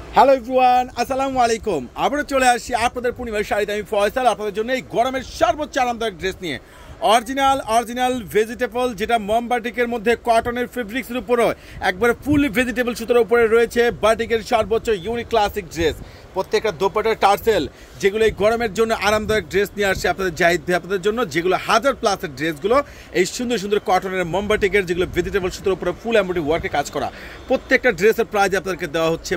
Hello everyone, আসসালামু আলাইকুম। আবারও চলে আসছি আপনাদের পূর্ণিমার শাড়িতে। আমি ফয়সাল আপনাদের জন্য এই গরমের সর্বোচ্চ আরামদায়ক ড্রেস নিয়ে অরিজিনাল ভেজিটেবল, যেটা মম বাটিকের মধ্যে কটনের ফেব্রিক্সের উপরও একবারে ফুল ভেজিটেবল সুতোর উপরে রয়েছে বাটিকের সর্বোচ্চ ইউনিক ক্লাসিক ড্রেস। প্রত্যেকটা দোপাটার টার্সেল, যেগুলো এই গরমের জন্য আরামদায়ক ড্রেস নিয়ে আসছে আপনাদের জাহিদ ভাই আপনাদের জন্য, যেগুলো 1000 প্লাসের ড্রেসগুলো এই সুন্দর সুন্দর কটনের মম বাটিকের, যেগুলো ভেজিটেবল সুতোর উপরে ফুল এমব্রয়ডারি ওয়ার্কে কাজ করা। প্রত্যেকটা ড্রেসের প্রাইস আপনাদেরকে দেওয়া হচ্ছে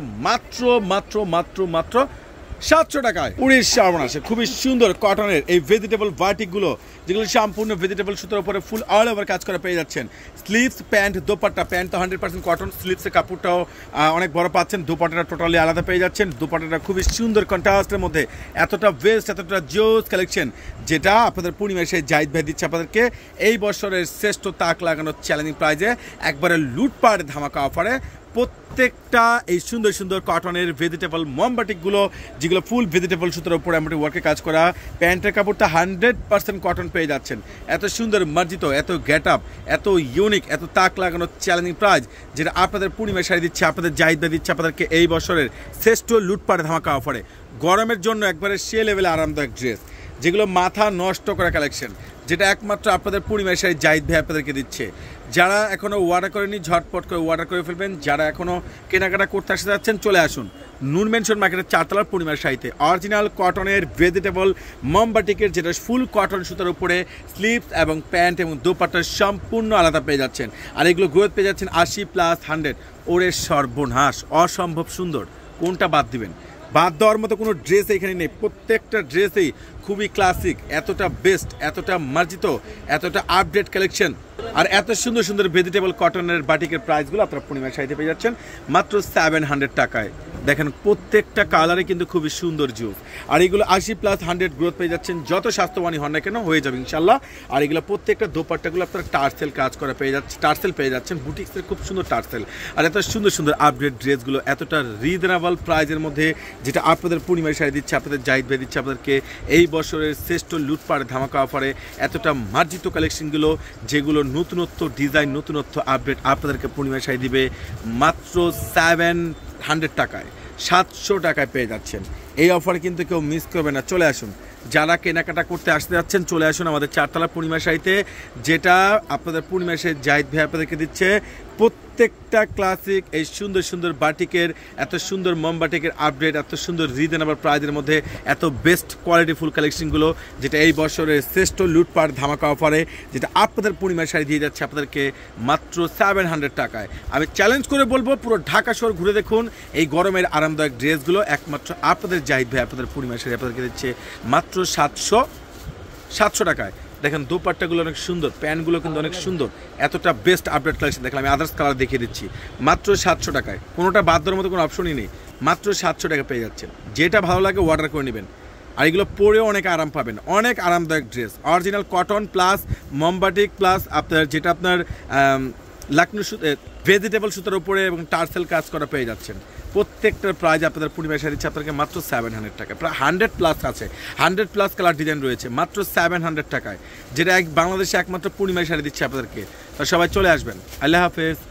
মাত্র 700 টাকায়। 19 খুবই সুন্দর কটনের এই ভেজিটেবল বাটিকগুলো, যেগুলো সম্পূর্ণ ভেজিটেবল সুতোর উপরে ফুল অল ওভার কাজ করা পেয়ে যাচ্ছেন। স্লিভস, প্যান্ট, দোপাট্টা, প্যান্ট তো 100% কটন, স্লিভসের কাপড়টাও অনেক বড় পাচ্ছেন, দোপাট্টাটা টোটালি আলাদা পেয়ে যাচ্ছেন। দোপাট্টাটা খুবই সুন্দর কন্ট্রাস্টের মধ্যে, এতটা বেস্ট, এতটা জোস কালেকশন, যেটা আপনাদের পূর্ণিমায় সেই জাহিদ ভাই দিচ্ছে আপনাদেরকে এই বছরের শ্রেষ্ঠ তাক লাগানোর চ্যালেঞ্জিং প্রাইজে, একবারে লুটপাট ধামাকা অফারে। প্রত্যেকটা এই সুন্দর সুন্দর কটনের ভেজিটেবল মমবাটিকগুলো, যেগুলো ফুল ভেজিটেবল সুতোর উপর এমব্রয়ডারি ওয়ার্কে কাজ করা, প্যান্টের কাপড়টা 100% কটন পেয়ে যাচ্ছেন। এত সুন্দর মার্জিত, এত গেট আপ, এত ইউনিক, এত তাক লাগানোর চ্যালেঞ্জিং প্রাইজ, যেটা আপনাদের পূর্ণিমায় শাড়ি দিচ্ছে, আপনাদের জাহিদ ভাই দিচ্ছে আপনাদেরকে এই বছরের শ্রেষ্ঠ লুটপাট ধামাকা অফারে। গরমের জন্য একবারে সে লেভেলে আরামদায়ক ড্রেস, যেগুলো মাথা নষ্ট করা কালেকশন, যেটা একমাত্র আপনাদের পূর্ণিমায় শাড়ি জাহিদ ভাই আপনাদেরকে দিচ্ছে। যারা এখনও অর্ডার করেনি ঝটপট করে অর্ডার করে ফেলবেন। যারা এখনও কেনাকাটা করতে আসতে যাচ্ছেন চলে আসুন নূর মেনশন মার্কেটের 4 তলার পূর্ণিমার শাড়িতে। অরিজিনাল কটনের ভেজিটেবল মমবাটিকের, যেটা ফুল কটন সুতার উপরে স্লিভস এবং প্যান্ট এবং দোপাট্টা সম্পূর্ণ আলাদা পেয়ে যাচ্ছেন। আর এগুলো গ্রোথ পেয়ে যাচ্ছেন 80+100। ওরে সর্বনাশ, অসম্ভব সুন্দর, কোনটা বাদ দিবেন? বাদ দেওয়ার মতো কোনো ড্রেস এখানে নেই। প্রত্যেকটা ড্রেসেই খুবই ক্লাসিক, এতটা বেস্ট, এতটা মার্জিত, এতটা আপডেট কালেকশন, আর এত সুন্দর সুন্দর ভেজিটেবল কটনের বাটিকের প্রাইসগুলো আপনারা পূর্ণিমার শাড়িতে পেয়ে যাচ্ছেন মাত্র 700 টাকায়। দেখেন প্রত্যেকটা কালারে কিন্তু খুবই সুন্দর জুস। আর এগুলো 80+100 গ্রোথ পেয়ে যাচ্ছেন, যত স্বাস্থ্যবানই হন না কেন হয়ে যাবে ইনশাল্লাহ। আর এগুলো প্রত্যেকটা দোপাট্টাগুলো আপনারা টার্সেল কাজ করা পেয়ে যাচ্ছে, টার্সেল পেয়ে যাচ্ছেন, বুটিক্সের খুব সুন্দর টার্সেল। আর এত সুন্দর সুন্দর আপডেট ড্রেসগুলো এতটা রিজনেবল প্রাইজের মধ্যে, যেটা আপনাদের পূর্ণিমার শাড়ি দিচ্ছে, আপনাদের জাহিদ ভাই দিচ্ছে আপনাদেরকে এই বছরের শ্রেষ্ঠ লুটপাট ধামাকা অফারে। এতটা মার্জিত কালেকশনগুলো, যেগুলো নতুনত্ব ডিজাইন, নতুনত্ব আপডেট, আপনাদেরকে পূর্ণিমার শাড়ি দিবে মাত্র 700 টাকায়। 700 টাকায় পেয়ে যাচ্ছেন। এই অফার কিন্তু কেউ মিস করবে না, চলে আসুন। যারা কেনাকাটা করতে আসতে যাচ্ছেন চলে আসুন আমাদের 4 তলা পূর্ণিমার শাড়িতে, যেটা আপনাদের পূর্ণিমার শাড়ি জাহিদ ভাই আপনাদেরকে দিচ্ছে। প্রত্যেকটা ক্লাসিক এই সুন্দর সুন্দর বাটিকের, এত সুন্দর মম বাটিকের আপডেট, এত সুন্দর রিজনেবল প্রাইজের মধ্যে এত বেস্ট কোয়ালিটিফুল কালেকশনগুলো, যেটা এই বছরের শ্রেষ্ঠ লুটপাট ধামাকা অফারে, যেটা আপনাদের পূর্ণিমার শাড়ি দিয়ে যাচ্ছে আপনাদেরকে মাত্র 700 টাকায়। আমি চ্যালেঞ্জ করে বলবো, পুরো ঢাকা শহর ঘুরে দেখুন এই গরমের আরামদায়ক ড্রেসগুলো একমাত্র আপনাদের জাহিদ ভাই আপনাদের পূর্ণিমার শাড়ি আপনাদেরকে দিচ্ছে মাত্র 700 টাকায়। দেখেন দোপাট্টাগুলো অনেক সুন্দর, প্যান্টগুলো কিন্তু অনেক সুন্দর, এতটা বেস্ট আপডেট কালেকশন। দেখলাম আমি আদার্স কালার দেখিয়ে দিচ্ছি মাত্র 700 টাকায়। কোনোটা বাদ দেওয়ার মতো কোনো অপশনই নেই, মাত্র 700 টাকা পেয়ে যাচ্ছেন। যেটা ভালো লাগে অর্ডার করে নেবেন। আর এগুলো পরেও অনেক আরাম পাবেন, অনেক আরামদায়ক ড্রেস, অরিজিনাল কটন প্লাস মমবাটিক প্লাস আপনার যেটা আপনার লাকনো ভেজিটেবল সুতার উপরে এবং টার্সেল কাজ করা পেয়ে যাচ্ছেন। প্রত্যেকটার প্রাইস আপনাদের পূর্ণিমার শাড়ি দিচ্ছে আপনাকে মাত্র 700 টাকা। প্রায় 100+ আছে, 100+ কালার ডিজাইন রয়েছে মাত্র 700 টাকায়, যেটা বাংলাদেশে একমাত্র পূর্ণিমার শাড়ি দিচ্ছে আপনাদেরকে। তো সবাই চলে আসবেন। আল্লাহ হাফেজ।